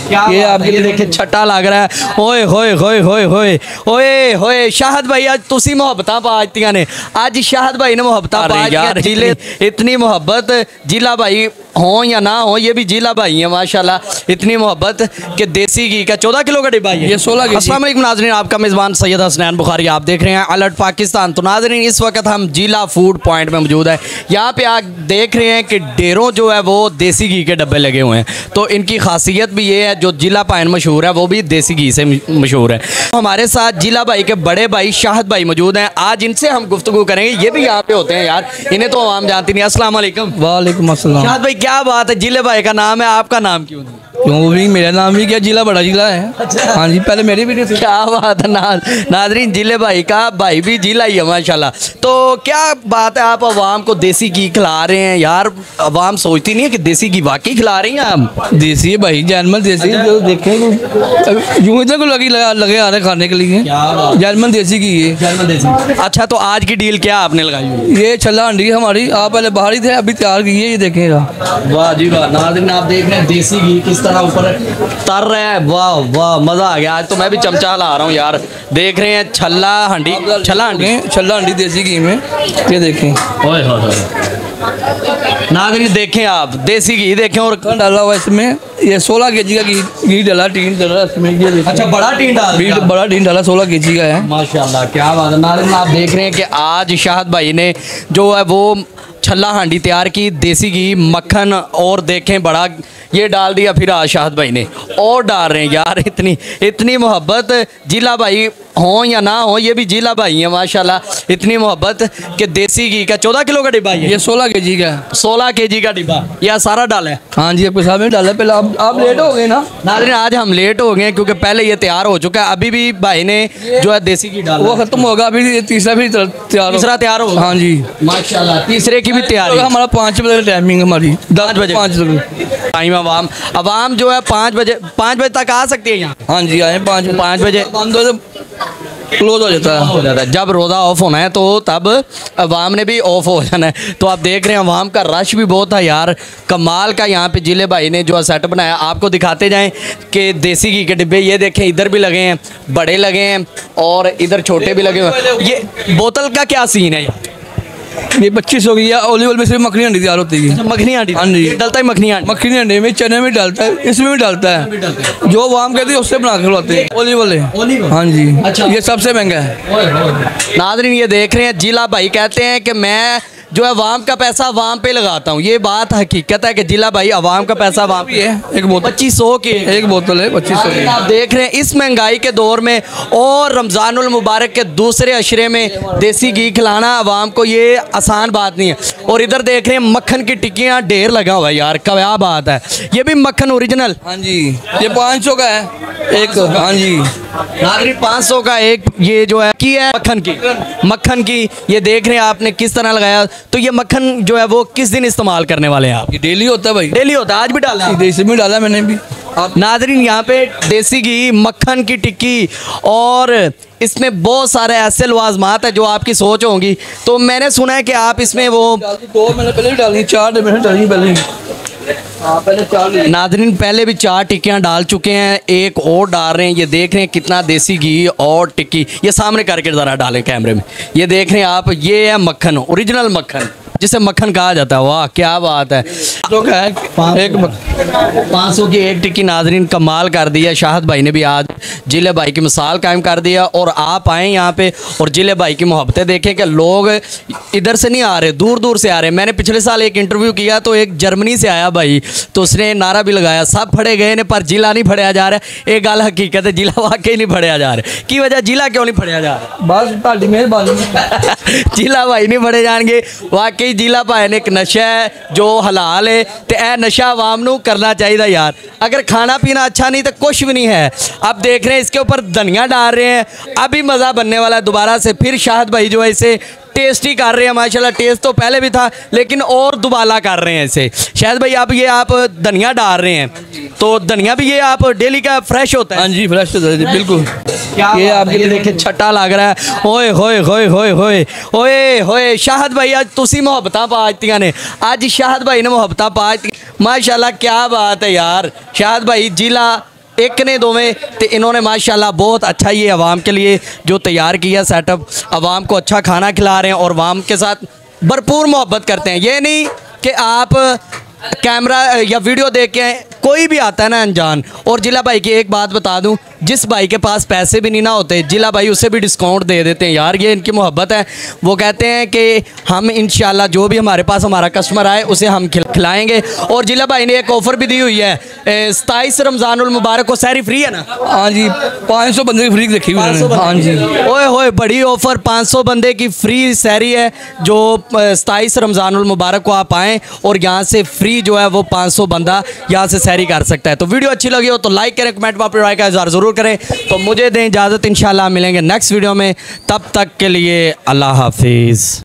ये आपके लिए देखे छट्टा लग रहा है। ओए होए होए होए होए ओए होए शाहद भाई आज तुसी मोहब्बतां पातियां ने, आज शाहद भाई ने मोहब्बतां पातियां जिले इतनी मोहब्बत जिला भाई हो या ना हो, ये भी जिला भाई है माशाल्लाह, इतनी मोहब्बत कि देसी घी का 14 किलो का डिब्बा है ये 16 के। अस्सलाम वालेकुम नाज़रीन, आपका मेज़बान सैयद हसनैन बुखारी, आप देख रहे हैं अलर्ट पाकिस्तान। तो नाज़रीन इस वक्त हम जिला फूड पॉइंट में मौजूद है। यहाँ पे आप देख रहे हैं कि ढेरों जो है वो देसी घी के डब्बे लगे हुए हैं। तो इनकी खासियत भी ये है, जो जिला पान मशहूर है वो भी देसी घी से मशहूर है। हमारे साथ जिला भाई के बड़े भाई शाहद भाई मौजूद हैं, आज इनसे हम गुफ्तगू करेंगे। ये भी यहाँ पे होते हैं यार, इन्हें तो आवाम जानती नहीं। अस्सलाम वालेकुम। वालेकुम अस्सलाम। शाहद भाई क्या बात है, जिले भाई का नाम है, आपका नाम क्यों नहीं? क्यों भी मेरा नाम भी क्या, जिला बड़ा जिला है। अच्छा। हाँ जी, पहले मेरी भी थी। क्या बात है नाज़रीन, जिले भाई का भाई भी जिला ही है माशाल्लाह। तो क्या बात है, आप अवाम को देसी घी खिला रहे हैं यार, अवाम सोचती नहीं है कि देसी घी वाकई खिला रही हैं आप? देसी है भाई, जानमल देसी जो देखें यूँ इतना को लगे आ रहे खाने के लिए। जानमल देसी घी है, जानमल देसी। अच्छा, तो आज की डील क्या आपने लगाई हुई? ये छल्ला हंडी हमारी, आप पहले बाहर ही थे, अभी तैयार की है, ये देखेगा। वाह जी वाह नाज़रीन, आप देख रहे हैं देसी घी किस तरह ऊपर तर रहा है। वाह वाह, मज़ा आ गया। आज तो मैं भी चमचा ला रहा हूँ यार। देख रहे हैं छल्ला हंडी, छल्ला हंडी देसी घी में, ये देखें। ओए नाज़रीन देखें आप, देसी घी देखें और डाला हुआ इसमें, ये 16 केजी का घी डाला, टीन डाला इसमें। ये अच्छा, बड़ा टीन डाला, बड़ा टीन डाला, 16 केजी का है माशाल्लाह। क्या बात है नाज़रीन, आप देख रहे हैं कि आज शाहद भाई ने जो है वो छल्ला हांडी तैयार की, देसी घी मक्खन और देखें बड़ा ये डाल दिया। फिर आज शाहद भाई ने और डाल रहे हैं यार, इतनी मोहब्बत जिला भाई हो या ना हो, ये भी जिला भाई है माशाल्लाह, इतनी मोहब्बत कि देसी घी का 14 किलो का डिब्बा है ये 16 केजी का, 16 केजी का डिब्बा यह सारा डाला है। हाँ जी, आपके सामने डाला। पहले आप लेट हो गए ना नाज़रीन, आज हम लेट हो गए क्योंकि पहले ये तैयार हो चुका है। अभी भी भाई ने जो है देसी घी डाला, वो खत्म होगा, अभी तीसरा भी तैयार होगा। हाँ जी माशाल्लाह, तीसरे की भी तैयारी। हमारा 5 बजे टाइमिंग, हमारी 10 बजे 5 टाइम। अवाम जो है 5 बजे तक आ सकती है यहाँ। हाँ जी, आए 5 बजे क्लोज हो जाता है। जब रोज़ा ऑफ होना है तो तब अवाम ने भी ऑफ हो जाना है। तो आप देख रहे हैं अवाम का रश भी बहुत है यार, कमाल का। यहाँ पे जिले भाई ने जो सेट बनाया, आपको दिखाते जाएं कि देसी घी के डिब्बे ये देखें, इधर भी लगे हैं, बड़े लगे हैं और इधर छोटे भी लगे हुए हैं। ये बोतल का क्या सीन है? ये 25 हो गई है। ओलिव ऑयल में सिर्फ मखनी हंडी तैयार होती है। मखनी हंडी? हाँ जी, डलता है मखनी हंडी में, चने में डालता है, इसमें भी डालता है। जो वाम कहते हैं उससे बना के खिलाते हैं, ओलिव ऑयल। हाँ जी। अच्छा, ये सबसे महंगा है। नाज़रीन ये देख रहे हैं, जिला भाई कहते हैं कि मैं जो है अवाम का पैसा अवाम पे लगाता हूँ। ये बात हकीकत है कि जिला भाई अवाम का पैसा अवाम पे है। एक बोतल 2500 की एक बोतल है, 2500 की। आप देख रहे हैं इस महंगाई के दौर में और रमज़ानुल मुबारक के दूसरे अशरे में देसी घी खिलाना अवाम को ये आसान बात नहीं है। और इधर देख रहे हैं मक्खन की टिक्कियाँ ढेर लगा हुआ है यार, क्या बात है। ये भी मक्खन ओरिजिनल? हाँ जी, ये 500 का है एक। हाँ जी नाज़रीन 500 का एक ये जो है की है मक्खन की ये देख रहे हैं आपने किस तरह लगाया। तो ये मक्खन जो है वो किस दिन इस्तेमाल करने वाले हैं आप? ये डेली होता है भाई, डेली होता है। आज भी डाला है? देसी में डाला मैंने भी। नाज़रीन यहाँ पे देसी घी मक्खन की टिक्की और इसमें बहुत सारे ऐसे लवाजमात है जो आपकी सोच होंगी। तो मैंने सुना है कि आप इसमें वो 2 महीने पहले भी डाली, 4 महीने डाली पहले। नाज़रीन पहले भी 4 टिक्कियाँ डाल चुके हैं, एक और डाल रहे हैं। ये देख रहे हैं कितना देसी घी और टिक्की, ये सामने करके ज़रा डालें कैमरे में। ये देख रहे हैं आप, ये है मक्खन, ओरिजिनल मक्खन जिसे मक्खन कहा जाता है। वाह क्या बात है। तो क्या है, 500 की एक टिक्की। नाज़रीन कमाल कर दिया, शाहद भाई ने भी आज जिले भाई की मिसाल कायम कर दिया। और आप आएँ यहाँ पे और जिले भाई की मोहब्बतें देखें कि लोग इधर से नहीं आ रहे, दूर दूर से आ रहे। मैंने पिछले साल एक इंटरव्यू किया तो एक जर्मनी से आया भाई, तो उसने नारा भी लगाया, सब फड़े गए ने पर जिला नहीं फड़िया जा रहा। एक गल हकीकत है, जिला वाकई नहीं फड़िया जा रहा। की वजह जिला क्यों नहीं फड़िया जा रहा? बस ਤੁਹਾਡੀ ਮਿਹਰਬਾਨੀ। जिला भाई नहीं फड़े जाएंगे। वाकई जिला भाई ने एक नशा है जो हलाल है, तो यह नशा आवाम नू करना चाहिए यार। अगर खाना पीना अच्छा नहीं तो कुछ भी नहीं है। अब देख रहे हैं इसके ऊपर धनिया डाल रहे हैं, अभी मज़ा बनने वाला है। दोबारा से फिर शाहद भाई जो है इसे टेस्टी कर रहे हैं माशाल्लाह। टेस्ट तो पहले भी था लेकिन और दुबाला कर रहे हैं इसे। शायद भाई अब ये आप धनिया डाल रहे हैं, तो धनिया भी ये आप डेली का फ्रेश होता है? हाँ जी, फ्रेश होता है बिल्कुल। ये आपके लिए देखे छट्टा लग रहा है। ओए होए होए होए होए ओए होए शाहद भाई आज तुसी मोहब्बतां पातियां ने, आज शाहद भाई ने मोहब्बतां पाती माशाल्लाह। क्या बात है यार। शाहद भाई जिला एक ने दो में तो इन्होंने माशाल्लाह बहुत अच्छा ये अवाम के लिए जो तैयार किया सेटअप, अवाम को अच्छा खाना खिला रहे हैं और अवाम के साथ भरपूर मोहब्बत करते हैं। ये नहीं कि आप कैमरा या वीडियो देख के कोई भी आता है ना अनजान। और जिला भाई की एक बात बता दूं, जिस भाई के पास पैसे भी नहीं ना होते, जिला भाई उसे भी डिस्काउंट दे देते हैं। यार ये इनकी मोहब्बत है। वो कहते हैं कि हम इंशाल्लाह जो भी हमारे पास हमारा कस्टमर आए उसे हम खिलाएंगे। और जिला भाई ने एक ऑफ़र भी दी हुई है, 27 रमज़ानुल मुबारक को सहरी फ्री है ना? हाँ जी, 500 बंदे की फ्री रखी हुई है। हाँ जी, ओए होए बड़ी ऑफ़र, 500 बंदे की फ्री सहरी है जो 27 रमज़ानुल मुबारक को आप आएँ और यहाँ से फ्री जो है वो 500 बंदा यहाँ से सहरी कर सकता है। तो वीडियो अच्छी लगी हो तो लाइक करें, कमेंट में अपनी राय का इज़हार ज़रूर करें। तो मुझे दें इजाज़त, इंशाल्लाह मिलेंगे नेक्स्ट वीडियो में। तब तक के लिए अल्लाह हाफिज़।